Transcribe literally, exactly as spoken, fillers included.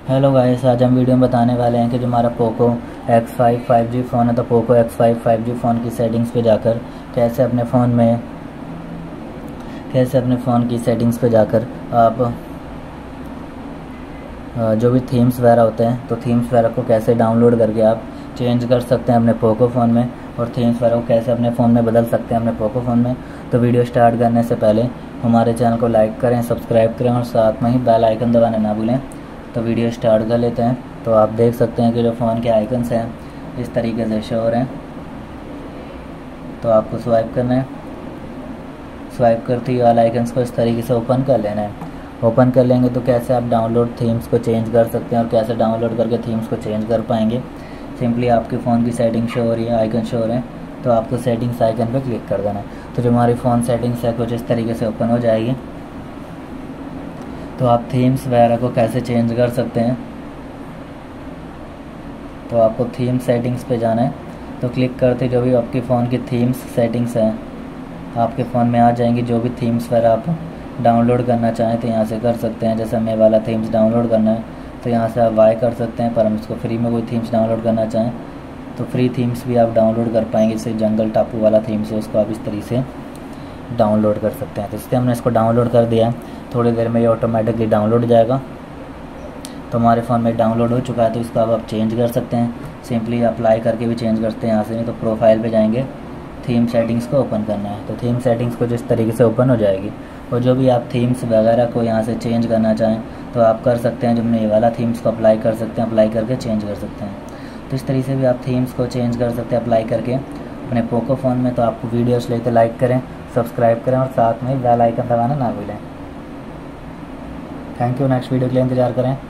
Hello guys, आज हम video में बताने वाले हैं कि जो हमारा Poco X five five G phone है तो Poco X five five G phone की सेटिंग्स पे जाकर कैसे अपने फ़ोन में कैसे अपने फ़ोन की सेटिंग्स पे जाकर आप जो भी थीम्स वगैरह होते हैं तो थीम्स वगैरह को कैसे डाउनलोड करके आप चेंज कर सकते हैं अपने पोको फ़ोन में, और थीम्स वगैरह को कैसे अपने फ़ोन में बदल सकते हैं अपने पोको फ़ोन में। तो वीडियो स्टार्ट करने से पहले हमारे चैनल को लाइक करें, सब्सक्राइब करें और साथ में ही बेल आइकन दबाना ना भूलें। तो वीडियो स्टार्ट कर लेते हैं। तो आप देख सकते हैं कि जो फ़ोन के आइकन्स हैं इस तरीके से शो हो रहे हैं। तो आपको स्वाइप करना है, स्वाइप करते ही वाले आइकन्स को इस तरीके से ओपन कर लेना है। ओपन कर लेंगे तो कैसे आप डाउनलोड थीम्स को चेंज कर सकते हैं और कैसे डाउनलोड करके थीम्स को चेंज कर पाएंगे। सिंपली आपके फ़ोन की सेटिंग शो हो रही है, आइकन शो हो रहे हैं, तो आपको सेटिंग्स आइकन पर क्लिक कर देना है। तो जो हमारी फ़ोन सेटिंग्स है कुछ इस तरीके से ओपन हो जाएगी। तो आप थीम्स वगैरह को कैसे चेंज कर सकते हैं, तो आपको थीम सेटिंग्स पे जाना है। तो क्लिक करते जो भी आपके फ़ोन की थीम्स सेटिंग्स हैं आपके फ़ोन में आ जाएंगी। जो भी थीम्स वगैरह आप डाउनलोड करना चाहें तो यहाँ से कर सकते हैं। जैसे हमें वाला थीम्स डाउनलोड करना है तो यहाँ से आप बाय कर सकते हैं, पर हम इसको फ्री में कोई थीम्स डाउनलोड करना चाहें तो फ्री थीम्स भी आप डाउनलोड कर पाएंगे। जैसे जंगल टापू वाला थीम्स है उसको आप इस तरीके से डाउनलोड कर सकते हैं। तो इसलिए हमने इसको डाउनलोड कर दिया है, थोड़ी देर में ये ऑटोमेटिकली डाउनलोड हो जाएगा। तो हमारे फ़ोन में डाउनलोड हो चुका है, तो इसको अब आप चेंज कर सकते हैं। सिंपली अप्लाई करके भी चेंज करते हैं यहाँ से, नहीं तो प्रोफाइल पे जाएंगे, थीम सेटिंग्स को ओपन करना है। तो थीम सेटिंग्स को जिस तरीके से ओपन हो जाएगी और जो भी आप थीम्स वगैरह को यहाँ से चेंज करना चाहें तो आप कर सकते हैं। जो हमने ये वाला थीम्स को अप्लाई कर सकते हैं, अप्लाई करके चेंज कर सकते हैं। तो इस तरीके से भी आप थीम्स को चेंज कर सकते हैं अप्लाई करके अपने पोको फ़ोन में। तो आपको वीडियोस लेते लाइक करें, सब्सक्राइब करें और साथ में बेल आइकन दबाना ना भूलें। Thank you. नेक्स्ट वीडियो के लिए इंतज़ार करें।